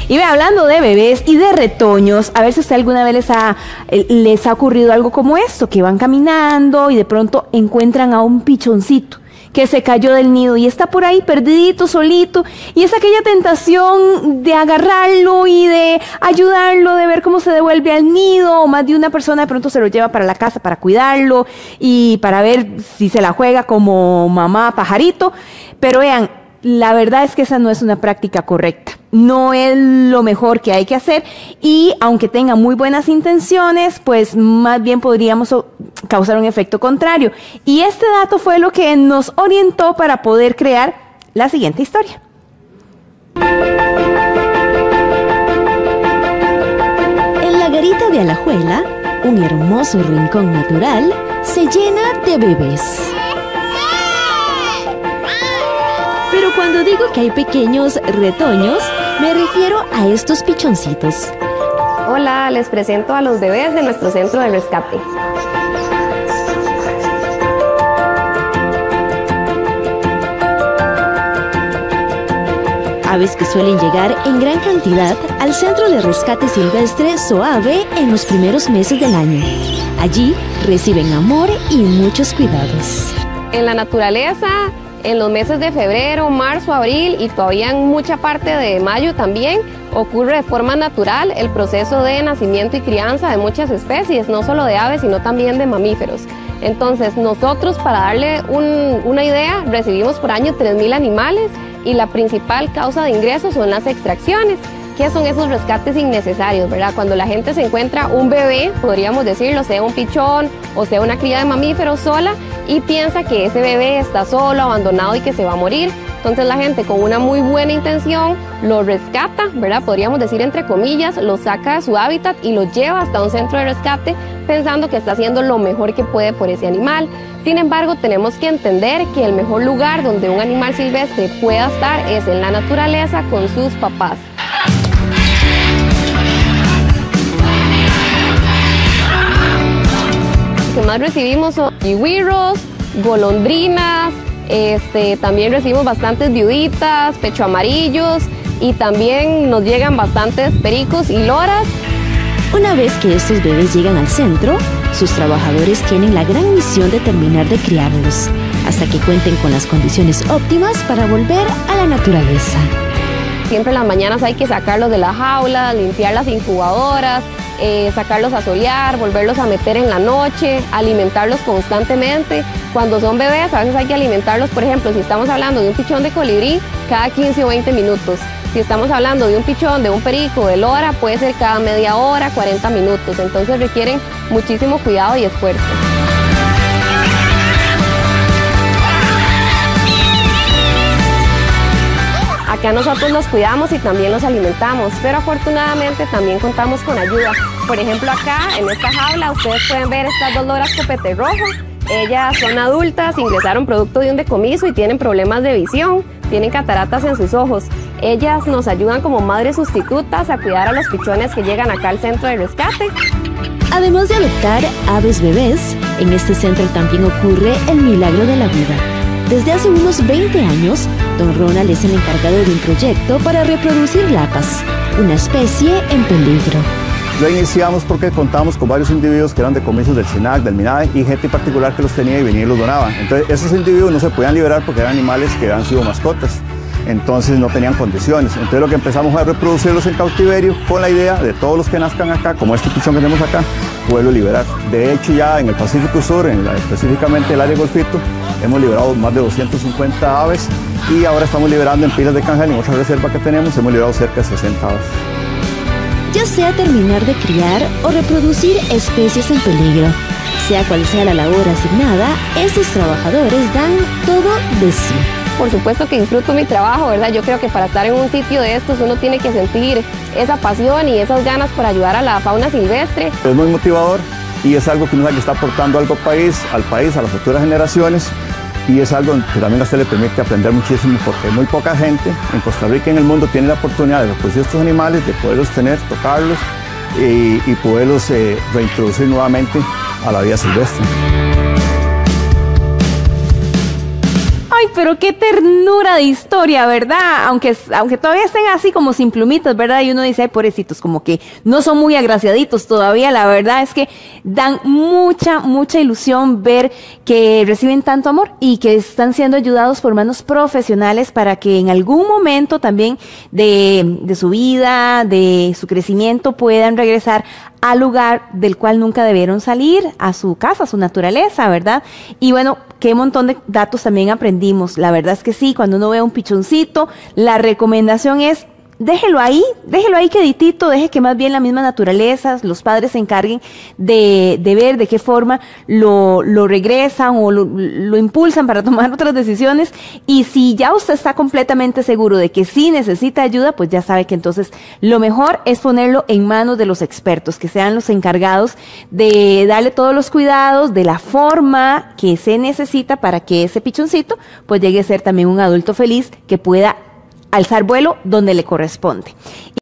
Y ve, hablando de bebés y de retoños, a ver si usted alguna vez les ha ocurrido algo como esto, que van caminando y de pronto encuentran a un pichoncito que se cayó del nido y está por ahí perdidito, solito, y es aquella tentación de agarrarlo y de ayudarlo, de ver cómo se devuelve al nido, o más de una persona de pronto se lo lleva para la casa para cuidarlo y para ver si se la juega como mamá pajarito. Pero vean, la verdad es que esa no es una práctica correcta, no es lo mejor que hay que hacer, y aunque tenga muy buenas intenciones, pues más bien podríamos causar un efecto contrario. Y este dato fue lo que nos orientó para poder crear la siguiente historia. En la garita de Alajuela, un hermoso rincón natural se llena de bebés. Pero cuando digo que hay pequeños retoños, me refiero a estos pichoncitos. Hola, les presento a los bebés de nuestro centro de rescate. Aves que suelen llegar en gran cantidad al Centro de Rescate Silvestre SOAVE en los primeros meses del año. Allí reciben amor y muchos cuidados. En la naturaleza, en los meses de febrero, marzo, abril y todavía en mucha parte de mayo también, ocurre de forma natural el proceso de nacimiento y crianza de muchas especies, no solo de aves, sino también de mamíferos. Entonces, nosotros, para darle una idea, recibimos por año 3.000 animales y la principal causa de ingresos son las extracciones. ¿Qué son esos rescates innecesarios, verdad? Cuando la gente se encuentra un bebé, podríamos decirlo, sea un pichón o sea una cría de mamíferos sola, y piensa que ese bebé está solo, abandonado y que se va a morir. Entonces la gente con una muy buena intención lo rescata, ¿verdad? Podríamos decir entre comillas, lo saca de su hábitat y lo lleva hasta un centro de rescate pensando que está haciendo lo mejor que puede por ese animal. Sin embargo, tenemos que entender que el mejor lugar donde un animal silvestre pueda estar es en la naturaleza con sus papás. Lo que más recibimos son chigüirros, golondrinas, también recibimos bastantes viuditas, pecho amarillos, y también nos llegan bastantes pericos y loras. Una vez que estos bebés llegan al centro, sus trabajadores tienen la gran misión de terminar de criarlos, hasta que cuenten con las condiciones óptimas para volver a la naturaleza. Siempre en las mañanas hay que sacarlos de la jaula, limpiar las incubadoras, sacarlos a solear, volverlos a meter en la noche, alimentarlos constantemente. Cuando son bebés, a veces hay que alimentarlos, por ejemplo, si estamos hablando de un pichón de colibrí, cada 15 o 20 minutos. Si estamos hablando de un pichón, de un perico, de lora, puede ser cada media hora, 40 minutos. Entonces requieren muchísimo cuidado y esfuerzo. Acá nosotros los cuidamos y también los alimentamos, pero afortunadamente también contamos con ayuda. Por ejemplo, acá en esta jaula ustedes pueden ver estas dos loras copete rojo. Ellas son adultas, ingresaron producto de un decomiso y tienen problemas de visión, tienen cataratas en sus ojos. Ellas nos ayudan como madres sustitutas a cuidar a los pichones que llegan acá al centro de rescate. Además de adoptar aves bebés, en este centro también ocurre el milagro de la vida. Desde hace unos 20 años, don Ronald es el encargado de un proyecto para reproducir lapas, una especie en peligro. Lo iniciamos porque contábamos con varios individuos que eran decomisos del SINAC, del MINAE, y gente particular que los tenía y venía y los donaba. Entonces esos individuos no se podían liberar porque eran animales que habían sido mascotas, entonces no tenían condiciones. Entonces lo que empezamos a reproducirlos en cautiverio con la idea de todos los que nazcan acá, como este pichón que tenemos acá, poderlo liberar. De hecho, ya en el Pacífico Sur, específicamente el área de Golfito, hemos liberado más de 250 aves, y ahora estamos liberando en Pilas de Canjal, en otra reserva que tenemos, hemos liberado cerca de 60 aves. Ya sea terminar de criar o reproducir especies en peligro, sea cual sea la labor asignada, estos trabajadores dan todo de sí. Por supuesto que disfruto mi trabajo, ¿verdad? Yo creo que para estar en un sitio de estos uno tiene que sentir esa pasión y esas ganas por ayudar a la fauna silvestre. Es muy motivador y es algo que uno sabe que está aportando algo al país, a las futuras generaciones, y es algo que también a usted le permite aprender muchísimo, porque muy poca gente en Costa Rica y en el mundo tiene la oportunidad de reproducir estos animales, de poderlos tener, tocarlos y poderlos reintroducir nuevamente a la vida silvestre. Ay, pero qué ternura de historia, ¿verdad? Aunque todavía estén así como sin plumitas, ¿verdad? Y uno dice, ay, pobrecitos, como que no son muy agraciaditos todavía. La verdad es que dan mucha ilusión ver que reciben tanto amor y que están siendo ayudados por manos profesionales para que en algún momento también de su vida, de su crecimiento, puedan regresar al lugar del cual nunca debieron salir, a su casa, a su naturaleza, ¿verdad? Y bueno, qué montón de datos también aprendimos. La verdad es que sí, cuando uno ve un pichoncito, la recomendación es déjelo ahí queditito, deje que más bien la misma naturaleza, los padres se encarguen de ver de qué forma lo regresan o lo impulsan para tomar otras decisiones. Y si ya usted está completamente seguro de que sí necesita ayuda, pues ya sabe que entonces lo mejor es ponerlo en manos de los expertos, que sean los encargados de darle todos los cuidados de la forma que se necesita para que ese pichoncito pues llegue a ser también un adulto feliz que pueda alzar vuelo donde le corresponde.